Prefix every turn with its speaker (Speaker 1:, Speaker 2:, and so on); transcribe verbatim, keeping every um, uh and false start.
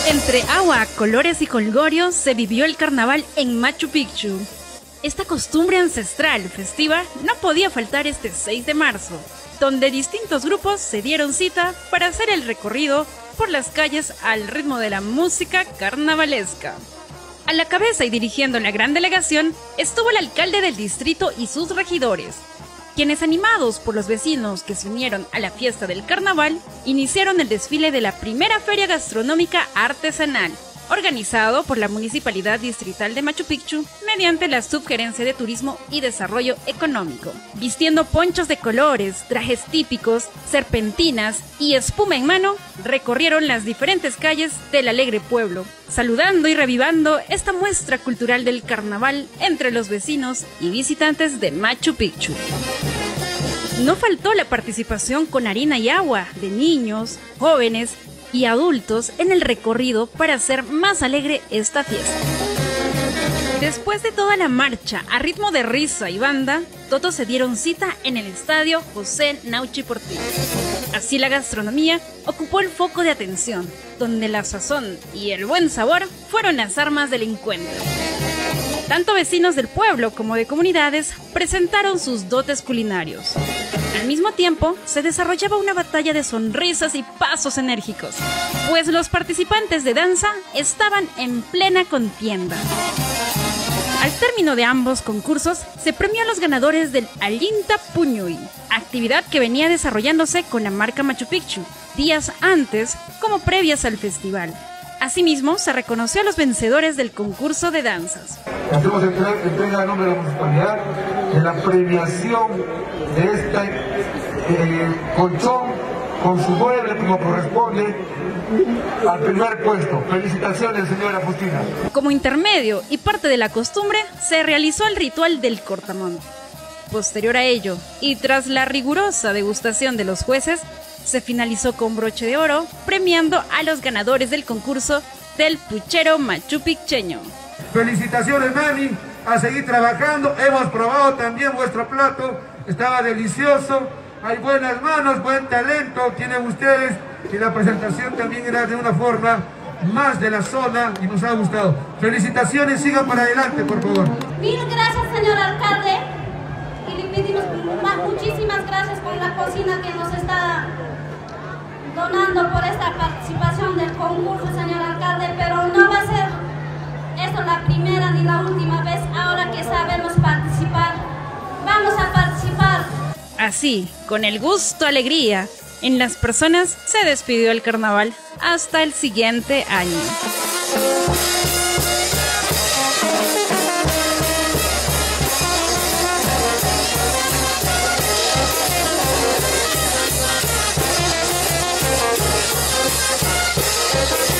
Speaker 1: Entre agua, colores y colgorio se vivió el carnaval en Machu Picchu. Esta costumbre ancestral festiva no podía faltar este seis de marzo, donde distintos grupos se dieron cita para hacer el recorrido por las calles al ritmo de la música carnavalesca. A la cabeza y dirigiendo la gran delegación estuvo el alcalde del distrito y sus regidores, quienes, animados por los vecinos que se unieron a la fiesta del carnaval, iniciaron el desfile de la primera feria gastronómica artesanal, organizado por la Municipalidad Distrital de Machu Picchu mediante la Subgerencia de Turismo y Desarrollo Económico. Vistiendo ponchos de colores, trajes típicos, serpentinas y espuma en mano, recorrieron las diferentes calles del alegre pueblo, saludando y revivando esta muestra cultural del carnaval entre los vecinos y visitantes de Machu Picchu. No faltó la participación con harina y agua de niños, jóvenes y adultos en el recorrido para hacer más alegre esta fiesta. Después de toda la marcha a ritmo de risa y banda, todos se dieron cita en el estadio José Nauchi Portillo. Así la gastronomía ocupó el foco de atención, donde la sazón y el buen sabor fueron las armas del encuentro. Tanto vecinos del pueblo como de comunidades presentaron sus dotes culinarios. Al mismo tiempo, se desarrollaba una batalla de sonrisas y pasos enérgicos, pues los participantes de danza estaban en plena contienda. Al término de ambos concursos, se premió a los ganadores del Allinta Puñuy, actividad que venía desarrollándose con la marca Machu Picchu días antes como previas al festival. Asimismo, se reconoció a los vencedores del concurso de danzas.
Speaker 2: Hacemos entrega, entrega a nombre de la municipalidad de la premiación de este eh, colchón con su mueble como corresponde al primer puesto. Felicitaciones, señora Justina.
Speaker 1: Como intermedio y parte de la costumbre, se realizó el ritual del cortamonte. Posterior a ello, y tras la rigurosa degustación de los jueces, se finalizó con broche de oro, premiando a los ganadores del concurso del puchero machupiccheño.
Speaker 2: Felicitaciones, Mami, a seguir trabajando. Hemos probado también vuestro plato, estaba delicioso. Hay buenas manos, buen talento tienen ustedes, y la presentación también era de una forma más de la zona y nos ha gustado. Felicitaciones, sigan para adelante, por favor.
Speaker 3: Mil gracias, señor alcalde, y le pedimos muchísimas gracias por la cocina que nos está donando por esta participación del concurso, señor alcalde, pero no va a ser esto la primera ni la última vez. Ahora que sabemos participar, vamos a participar.
Speaker 1: Así, con el gusto, alegría en las personas, se despidió el carnaval hasta el siguiente año.
Speaker 4: We'll be right back.